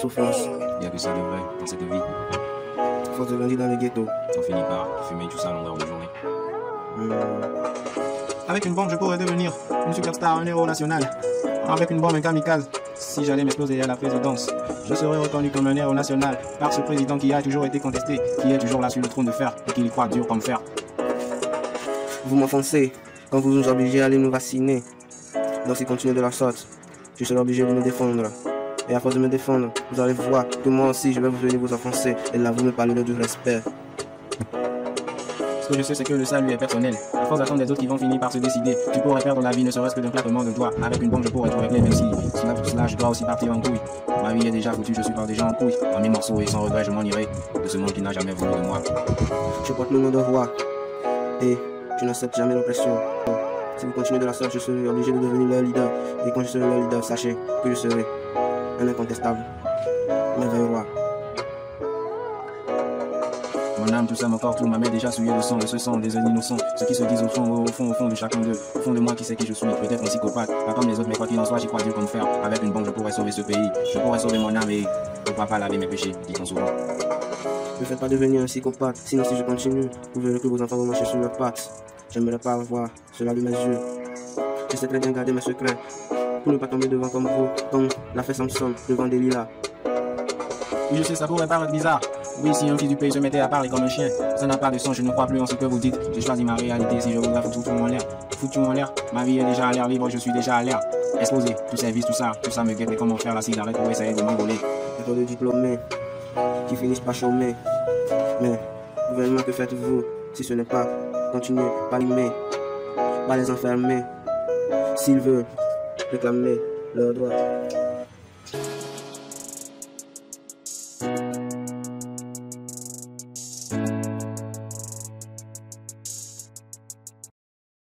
souffrance. Il n'y a que ça de vrai dans cette vie. Force de grandir dans le ghetto. On finit par fumer tout ça à longueur de journée. Avec une bombe, je pourrais devenir une superstar, un héros national. Avec une bombe, un kamikaze. Si j'allais m'exploser à la présidence, je serais reconnu comme un héros national par ce président qui a toujours été contesté, qui est toujours là sur le trône de fer et qui y croit dur comme fer. Vous m'offensez quand vous nous obligez à aller nous vacciner. Donc si continuez de la sorte, je serai obligé de me défendre. Et à force de me défendre, vous allez voir que moi aussi je vais vous venir vous offenser. Et là vous me parlerez de respect. Ce que je sais, c'est que le salut est personnel. À force d'attendre des autres qui vont finir par se décider, tu pourrais perdre la vie ne serait-ce que d'un claquement de doigts. Avec une bombe, je pourrais tout régler, même si pour cela, je dois aussi partir en couille. Ma vie est déjà foutue, je suis pas déjà en couille. En mille morceaux et sans regret, je m'en irai de ce monde qui n'a jamais voulu de moi. Je porte le nom de roi et je n'accepte jamais l'oppression. Si vous continuez de la sorte, je serai obligé de devenir leur leader. Et quand je serai leur leader, sachez que je serai un incontestable, merveilleux roi. Mon âme, tout ça, mon corps, tout ma main déjà souillé de sang, de ce sang des innocents. Ceux qui se disent au fond de chacun d'eux, au fond de moi qui sait qui je suis, peut-être un psychopathe, pas comme les autres, mais quoi qu'il en soit, j'y crois Dieu comme fer. Avec une bombe, je pourrais sauver ce pays, je pourrais sauver mon âme et pourquoi pas laver mes péchés, dit-on souvent. Ne faites pas devenir un psychopathe, sinon si je continue, vous verrez que vos enfants vont marcher sur leurs pattes. J'aimerais pas voir cela de mes yeux. Je sais très bien garder mes secrets, pour ne pas tomber devant comme vous, comme l'a fait Samson devant Delilah. Oui, je sais, ça pourrait paraître bizarre. Oui, si un fils du pays se mettait à parler comme un chien, ça n'a pas de sens, je ne crois plus en ce que vous dites. J'ai choisi ma réalité, si je voudrais foutre tout en l'air. Foutu en l'air, ma vie est déjà à l'air libre, je suis déjà à l'air. Exposé, tout service, tout ça me guette comment faire la cigarette pour essayer de m'envoler. Il y a trop de diplômés qui finissent par chômer. Mais, gouvernement, que faites-vous si ce n'est pas continuer, pas limer, pas les enfermer, s'ils veulent réclamer leurs droits.